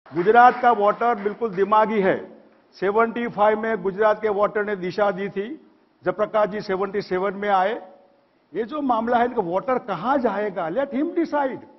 गुजरात का वाटर बिल्कुल दिमागी है। 75 में गुजरात के वाटर ने दिशा दी थी, जयप्रकाश जी 77 में आए। ये जो मामला है इनका वाटर कहां जाएगा, लेट हिम डिसाइड।